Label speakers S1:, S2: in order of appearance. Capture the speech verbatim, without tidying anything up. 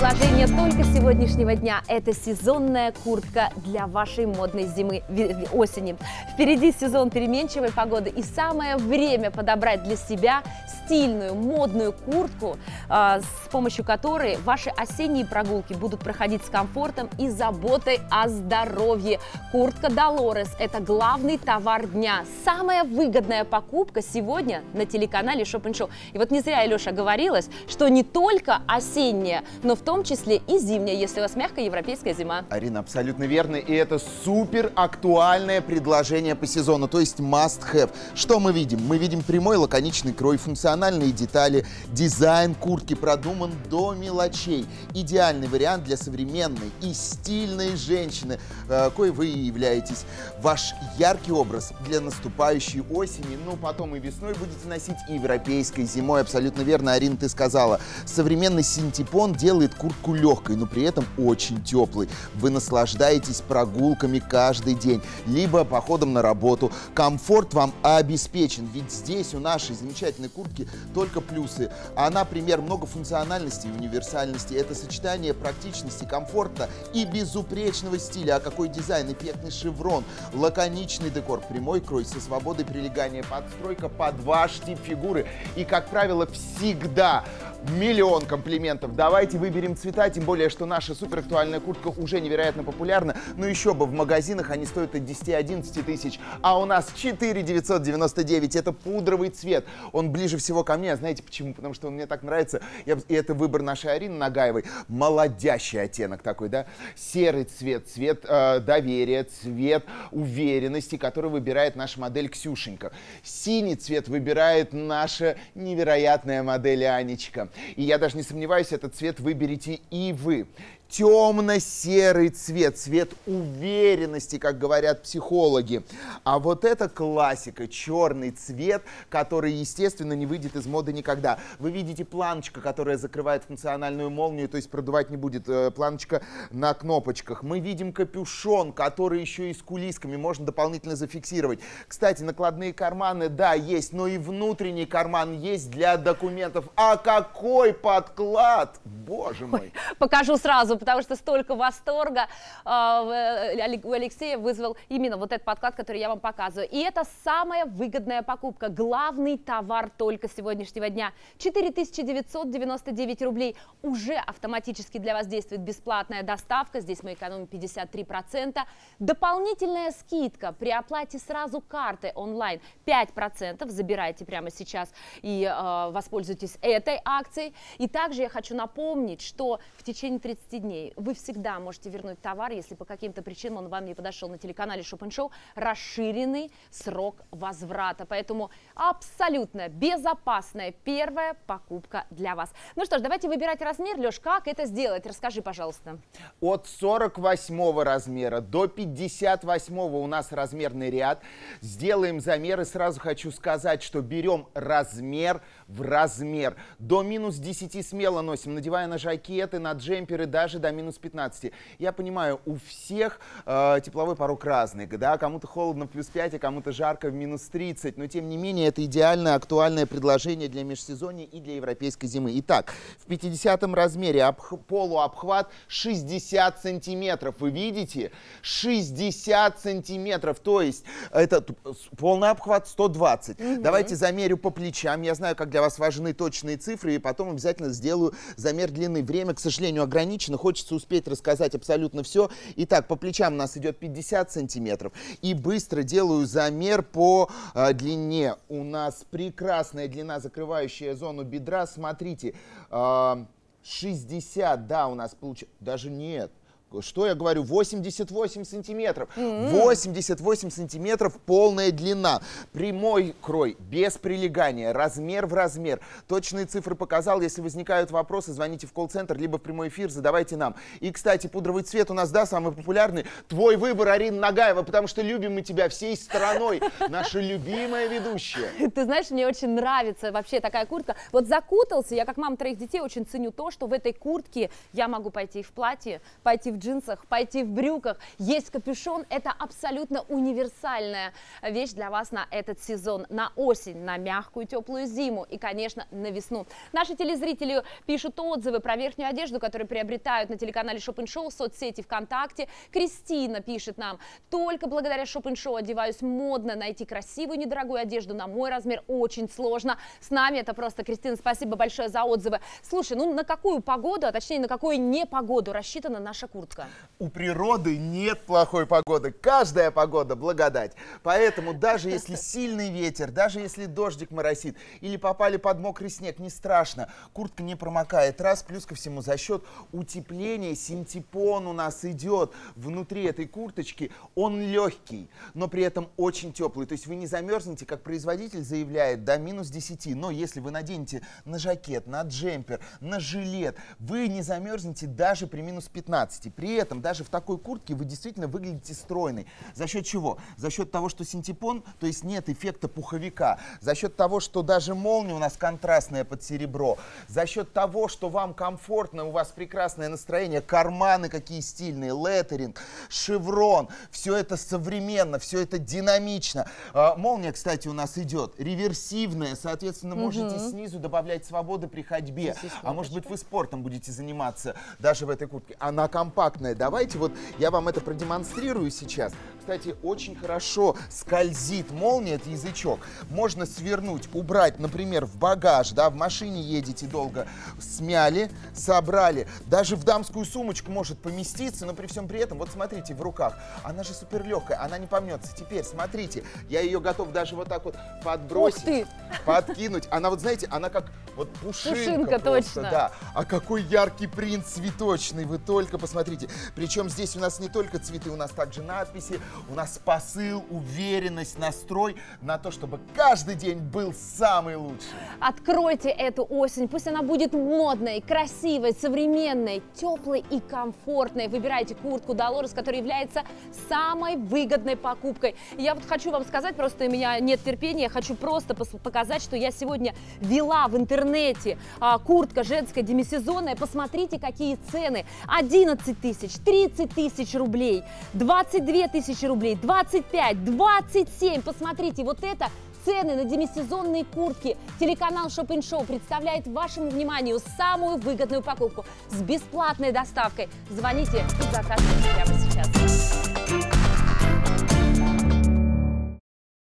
S1: предложение только сегодняшнего дня. Это сезонная куртка для вашей модной зимы, осени. Впереди сезон переменчивой погоды, и самое время подобрать для себя стильную, модную куртку, с помощью которой ваши осенние прогулки будут проходить с комфортом и заботой о здоровье. Куртка Dolores – это главный товар дня. Самая выгодная покупка сегодня на телеканале Shop and Show. И вот не зря Алеша говорилась, что не только осенняя, но в том числе и зимняя, если у вас мягкая европейская зима.
S2: Арина, абсолютно верно. И это супер актуальное предложение по сезону, то есть must have. Что мы видим? Мы видим прямой лаконичный крой, функциональные детали, дизайн куртки продуман до мелочей. Идеальный вариант для современной и стильной женщины, кой вы и являетесь. Ваш яркий образ для наступающей осени, ну потом и весной будете носить, и европейской зимой. Абсолютно верно, Арина, ты сказала. Современный синтепон делает куртку легкой, но при этом очень теплой. Вы наслаждаетесь прогулками каждый день, либо походом на работу. Комфорт вам обеспечен, ведь здесь у нашей замечательной куртки только плюсы. Она пример многофункциональности и универсальности. Это сочетание практичности, комфорта и безупречного стиля. А какой дизайн, эффектный шеврон, лаконичный декор, прямой крой со свободой прилегания, подстройка под ваш тип фигуры. И, как правило, всегда миллион комплиментов. Давайте выберем цвета, тем более, что наша суперактуальная куртка уже невероятно популярна. Но еще бы, в магазинах они стоят от десяти-одиннадцати тысяч, а у нас четыре девятьсот девяносто девять. Это пудровый цвет. Он ближе всего ко мне. А знаете почему? Потому что он мне так нравится. Я, и это выбор нашей Арины Нагаевой. Молодящий оттенок такой, да? Серый цвет, цвет э, доверия, цвет уверенности, который выбирает наша модель Ксюшенька. Синий цвет выбирает наша невероятная модель Анечка. И я даже не сомневаюсь, этот цвет выберете и вы. Темно-серый цвет, цвет уверенности, как говорят психологи. А вот это классика, черный цвет, который, естественно, не выйдет из моды никогда. Вы видите планочка, которая закрывает функциональную молнию, то есть продувать не будет, планочка на кнопочках. Мы видим капюшон, который еще и с кулисками, можно дополнительно зафиксировать. Кстати, накладные карманы, да, есть, но и внутренний карман есть для документов. А какой подклад! Боже мой!
S1: Ой, покажу сразу, потому что столько восторга э, у Алексея вызвал именно вот этот подклад, который я вам показываю. И это самая выгодная покупка, главный товар только сегодняшнего дня. четыре тысячи девятьсот девяносто девять рублей. Уже автоматически для вас действует бесплатная доставка. Здесь мы экономим пятьдесят три процента. Дополнительная скидка при оплате сразу карты онлайн пять процентов. Забирайте прямо сейчас и э, воспользуйтесь этой акцией. И также я хочу напомнить, что в течение тридцати дней вы всегда можете вернуть товар, если по каким-то причинам он вам не подошел. На телеканале Shop and Show расширенный срок возврата. Поэтому абсолютно безопасная первая покупка для вас. Ну что ж, давайте выбирать размер. Леш, как это сделать? Расскажи, пожалуйста.
S2: От сорок восьмого размера до пятьдесят восьмого у нас размерный ряд. Сделаем замеры. Сразу хочу сказать, что берем размер в размер. До минус десяти смело носим, надевая на жакеты, на джемперы, даже до минус пятнадцати. Я понимаю, у всех э, тепловой порог разный, да, кому-то холодно в плюс пять, а кому-то жарко в минус тридцать, но тем не менее это идеальное актуальное предложение для межсезонья и для европейской зимы. Итак, в пятидесятом размере обх... полуобхват шестьдесят сантиметров, вы видите? шестьдесят сантиметров, то есть это полный обхват сто двадцать. Угу. Давайте замерю по плечам, я знаю, как для вас важны точные цифры, и потом обязательно сделаю замер длины. Время, к сожалению, ограничено, хочется успеть рассказать абсолютно все. Итак, по плечам у нас идет пятьдесят сантиметров. И быстро делаю замер по э, длине. У нас прекрасная длина, закрывающая зону бедра. Смотрите, э, шестьдесят, да, у нас получается, даже нет. Что я говорю? восемьдесят восемь сантиметров. Mm-hmm. восемьдесят восемь сантиметров полная длина. Прямой крой, без прилегания, размер в размер. Точные цифры показал. Если возникают вопросы, звоните в колл-центр, либо в прямой эфир, задавайте нам. И, кстати, пудровый цвет у нас, да, самый популярный. Твой выбор, Арина Нагаева, потому что любим мы тебя всей страной. Наша любимая ведущая.
S1: Ты знаешь, мне очень нравится вообще такая куртка. Вот закутался, я как мама троих детей очень ценю то, что в этой куртке я могу пойти в платье, пойти в джинсах, пойти в брюках, есть капюшон. Это абсолютно универсальная вещь для вас на этот сезон, на осень, на мягкую теплую зиму и, конечно, на весну. Наши телезрители пишут отзывы про верхнюю одежду, которую приобретают на телеканале Shop and Show, в соцсети ВКонтакте. Кристина пишет нам: только благодаря Shop and Show одеваюсь модно, найти красивую недорогую одежду на мой размер очень сложно. С нами это просто, Кристина, спасибо большое за отзывы. Слушай, ну на какую погоду, а точнее на какую непогоду рассчитана наша куртка?
S2: У природы нет плохой погоды, каждая погода благодать. Поэтому даже если сильный ветер, даже если дождик моросит или попали под мокрый снег, не страшно, куртка не промокает. Раз, плюс ко всему, за счет утепления синтепон у нас идет внутри этой курточки, он легкий, но при этом очень теплый. То есть вы не замерзнете, как производитель заявляет, до минус десяти. Но если вы наденете на жакет, на джемпер, на жилет, вы не замерзнете даже при минус пятнадцати. При этом даже в такой куртке вы действительно выглядите стройной. За счет чего? За счет того, что синтепон, то есть нет эффекта пуховика. За счет того, что даже молния у нас контрастная под серебро. За счет того, что вам комфортно, у вас прекрасное настроение, карманы какие стильные, леттеринг, шеврон. Все это современно, все это динамично. А, молния, кстати, у нас идет реверсивная, соответственно, угу. можете снизу добавлять свободы при ходьбе. А может быть, вы спортом будете заниматься даже в этой куртке. Она компактная. Давайте вот я вам это продемонстрирую сейчас. Кстати, очень хорошо скользит молния, это язычок. Можно свернуть, убрать, например, в багаж, да, в машине едете долго, смяли, собрали. Даже в дамскую сумочку может поместиться, но при всем при этом, вот смотрите, в руках, она же супер легкая, она не помнется. Теперь, смотрите, я ее готов даже вот так вот подбросить, подкинуть. Она вот, знаете, она как вот пушинка,
S1: пушинка
S2: просто,
S1: точно.
S2: Да. А какой яркий принт цветочный, вы только посмотрите. Причем здесь у нас не только цветы, у нас также надписи, у нас посыл, уверенность, настрой на то, чтобы каждый день был самый лучший.
S1: Откройте эту осень, пусть она будет модной, красивой, современной, теплой и комфортной. Выбирайте куртку Dolores, которая является самой выгодной покупкой. Я вот хочу вам сказать, просто у меня нет терпения, я хочу просто показать, что я сегодня вела в интернете а, куртка женская демисезонная. Посмотрите, какие цены. одиннадцать тысяч, тридцать тысяч рублей, двадцать две тысячи рублей, двадцать пять, двадцать семь. Посмотрите, вот это цены на демисезонные куртки. Телеканал Shop and Show представляет вашему вниманию самую выгодную покупку с бесплатной доставкой. Звоните и заказывайте прямо сейчас.